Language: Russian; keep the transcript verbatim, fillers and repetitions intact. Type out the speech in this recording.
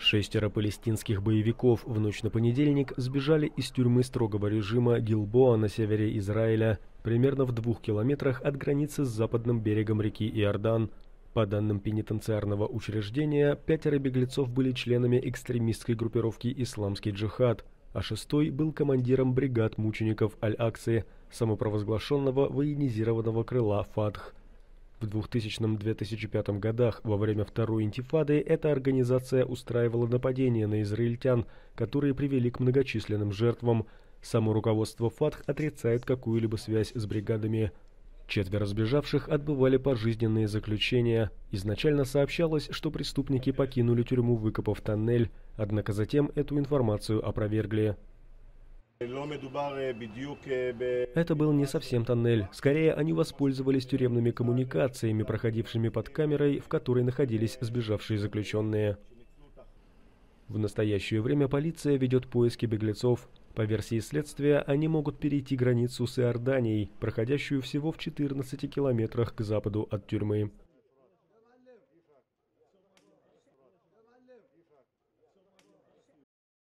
Шестеро палестинских боевиков в ночь на понедельник сбежали из тюрьмы строгого режима Гилбоа на севере Израиля, примерно в двух километрах от границы с западным берегом реки Иордан. По данным пенитенциарного учреждения, пятеро беглецов были членами экстремистской группировки «Исламский джихад», а шестой был командиром бригад мучеников Аль-Аксы, самопровозглашенного военизированного крыла «Фатх». В двухтысячном — две тысячи пятом годах, во время Второй интифады, эта организация устраивала нападения на израильтян, которые привели к многочисленным жертвам. Само руководство «Фатх» отрицает какую-либо связь с бригадами. Четверо сбежавших отбывали пожизненные заключения. Изначально сообщалось, что преступники покинули тюрьму, выкопав тоннель, однако затем эту информацию опровергли. Это был не совсем тоннель. Скорее, они воспользовались тюремными коммуникациями, проходившими под камерой, в которой находились сбежавшие заключенные. В настоящее время полиция ведет поиски беглецов. По версии следствия, они могут перейти границу с Иорданией, проходящую всего в четырнадцати километрах к западу от тюрьмы.